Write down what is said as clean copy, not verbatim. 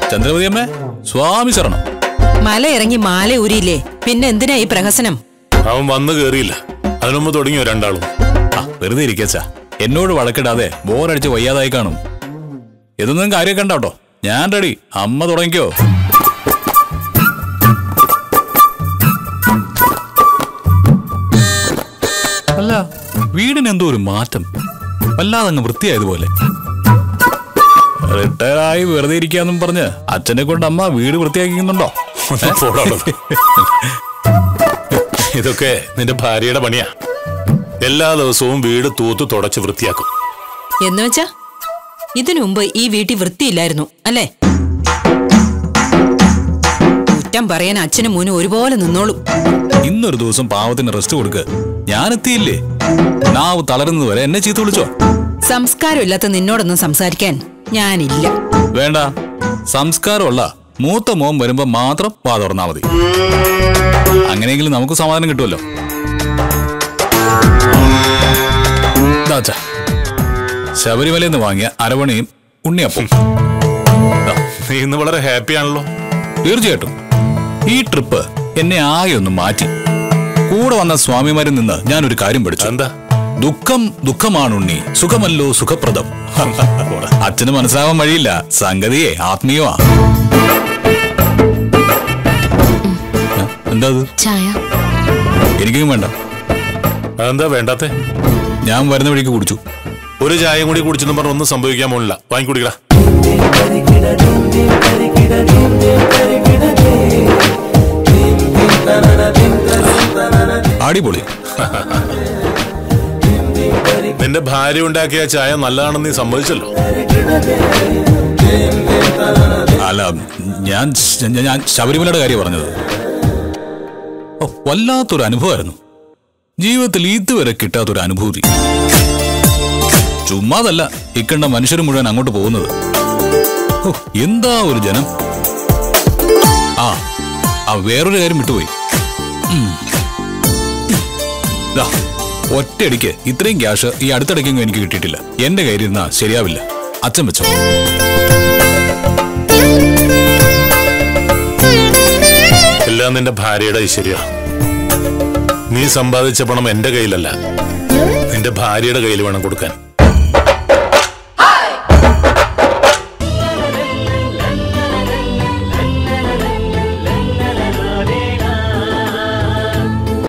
ചന്ദ്രമതി അമ്മേ, സ്വാമി ശരണം. മല ഇറങ്ങി മാല ഊരിയില്ലേ, പിന്നെ എന്തിനാ ഈ പ്രഹസനം? അവൻ വന്നു കേറിയില്ല, അതിനുമ്പ് തുടങ്ങിയോ രണ്ടാളും? വെറുതെ ഇരിക്കച്ചാ, എന്നോട് വഴക്കിടാതെ ബോറടിച്ച് വയ്യാതായി കാണും. ഇതൊന്നും കാര്യം കണ്ടോട്ടോ, ഞാൻ റെഡി. അമ്മ തുടങ്ങിക്കോ. അല്ല, വീടിനെന്തോ ഒരു മാറ്റം, വല്ലാതെ അങ്ങ് വൃത്തിയായതുപോലെ. റിട്ടയറായി വെറുതെ ഇരിക്കാന്നും പറഞ്ഞ് അച്ഛനെ കൊണ്ട് അമ്മ വീട് വൃത്തിയാക്കിക്കുന്നുണ്ടോ? ഇതൊക്കെ നിന്റെ ഭാര്യയുടെ പണിയാ. എല്ലാ ദിവസവും വീട് തൂത്ത് തുടച്ച് വൃത്തിയാക്കും. എന്ന് വെച്ചാ ഇതിനു മുമ്പ് ഈ വീട്ടിൽ വൃത്തിയില്ലായിരുന്നു അല്ലേ? കുറ്റം പറയാൻ അച്ഛനും മോനും ഒരുപോലെ നിന്നോളും. ഇന്നൊരു ദിവസം പാവത്തിന് റെസ്റ്റ് കൊടുക്ക്. ഞാനെത്തിയില്ലേ, നാവ് തളരുന്നത് വരെ എന്നെ ചീത്ത വിളിച്ചോ? സംസ്കാരമില്ലാത്ത നിന്നോടൊന്നും സംസാരിക്കാൻ ഞാനില്ല. വേണ്ട, സംസ്കാരമുള്ള മൂത്ത മോൻ വരുമ്പോ മാത്രം വാ തുറന്നാ മതി. അങ്ങനെയെങ്കിലും നമുക്ക് സമാധാനം കിട്ടുമല്ലോ. ശബരിമലയിൽ നിന്ന് വാങ്ങിയ അരവണയും ഉണ്ണിയപ്പം. നീ ഇന്ന് വളരെ ഹാപ്പി ആണല്ലോ. തീർച്ചയായിട്ടും. ഈ ട്രിപ്പ് എന്നെ ആകെ ഒന്ന് മാറ്റി. കൂടെ വന്ന സ്വാമിമാരിൽ നിന്ന് ഞാനൊരു കാര്യം പഠിച്ചു. എന്താ? ദുഃഖം ദുഃഖമാണുണ്ണി, സുഖമല്ലോ സുഖപ്രദം. അച്ഛന് മനസ്സിലാവാൻ വഴിയില്ല, സംഗതിയെ ആത്മീയമാ. എന്താ ചായ? എനിക്കും വേണ്ട. അതെന്താ വേണ്ടാത്തെ? ഞാൻ വരുന്ന വഴിക്ക് കുടിച്ചു. ഒരു ചായയും കൂടി കുടിച്ചെന്ന് പറഞ്ഞ ഒന്നും സംഭവിക്കാൻ പോണില്ല. വാങ്ങിക്കുടിക്കടാ. അടിപൊളി. നിന്റെ ഭാര്യ ഉണ്ടാക്കിയ ചായ നല്ലതാണെന്ന് നീ സമ്മതിച്ചല്ലോ. അല്ല, ഞാൻ ശബരിമലയുടെ കാര്യം പറഞ്ഞത്. വല്ലാത്തൊരു അനുഭവമായിരുന്നു. ജീവിതത്തിൽ ഇതുവരെ കിട്ടാത്തൊരു അനുഭൂതി. ചുമ്മാതല്ല ഇക്കണ്ട മനുഷ്യർ മുഴുവൻ അങ്ങോട്ട് പോകുന്നത്. എന്താ ഒരു ജനം. ആ വേറൊരു കാര്യം വിട്ടുപോയി. ഒറ്റയടിക്ക് ഇത്രയും ക്യാഷ് ഈ അടുത്തിടയ്ക്കെങ്കിലും എനിക്ക് കിട്ടിയിട്ടില്ല. എന്റെ കയ്യിൽ ഇരുന്നാ ശരിയാവില്ല. അച്ഛൻ വെച്ചോ. എല്ലാം നിന്റെ ഭാര്യയുടെ ഐശ്വര്യ. നീ സമ്പാദിച്ച പണം എന്റെ കയ്യിലല്ല, നിന്റെ ഭാര്യയുടെ കയ്യിൽ വേണം കൊടുക്കാൻ.